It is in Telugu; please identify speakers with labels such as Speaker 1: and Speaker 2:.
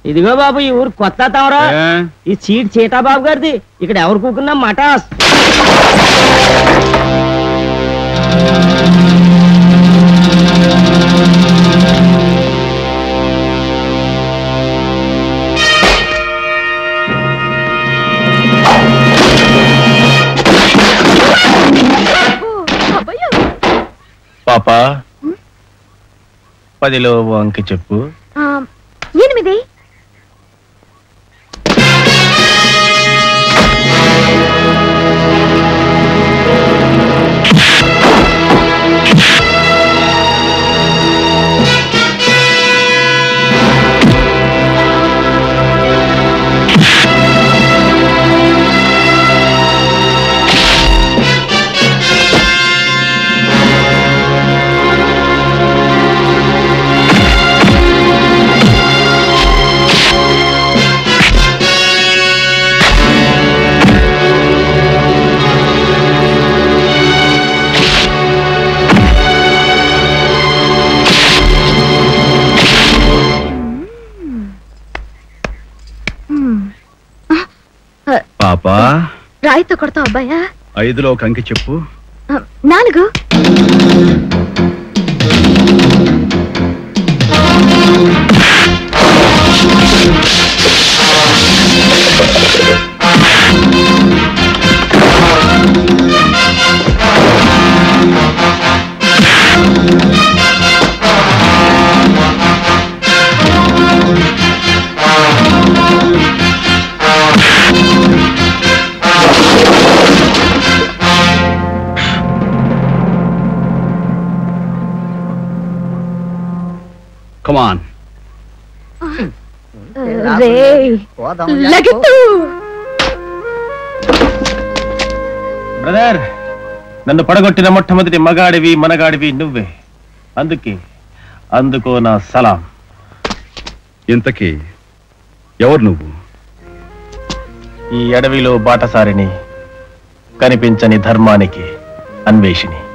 Speaker 1: ఇదిగో బాబు ఈ ఊరు కొత్త తవరా ఈ సీట్ చీటా బాబు గారిది ఇక్కడ ఎవరు కూకున్నా మటాస్
Speaker 2: పాపా 10లో అంకి చెప్పు
Speaker 3: 8
Speaker 2: పాపా
Speaker 3: రాయితో కొడతావు అబ్బాయా
Speaker 2: 5లో అంకి చెప్పు
Speaker 3: 4
Speaker 2: Come on. బ్రదర్ నన్ను పడగొట్టిన మొట్టమొదటి మగాడివి మనగాడివి నువ్వే అందుకో నా సలాం
Speaker 4: ఇంతకీ ఎవరు నువ్వు
Speaker 2: ఈ అడవిలో బాటసారిని కనిపించని ధర్మానికి అన్వేషిని